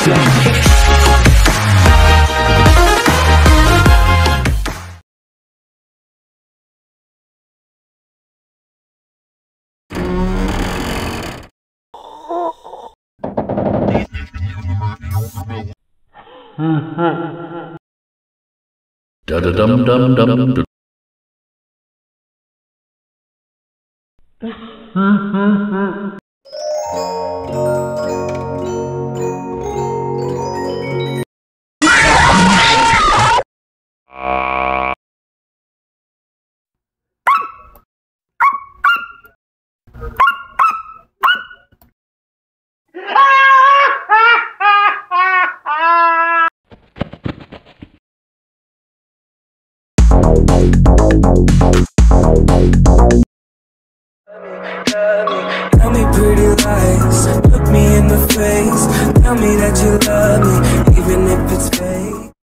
Da da dum dum dum. Tell me pretty lies, look me in the face. Tell me that you love me,